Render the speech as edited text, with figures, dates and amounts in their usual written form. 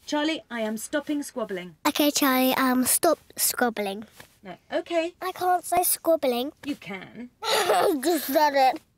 Charlie, I am stopping squabbling. OK, Charlie, stop squabbling. No, OK. I can't say squabbling. You can. Just said it.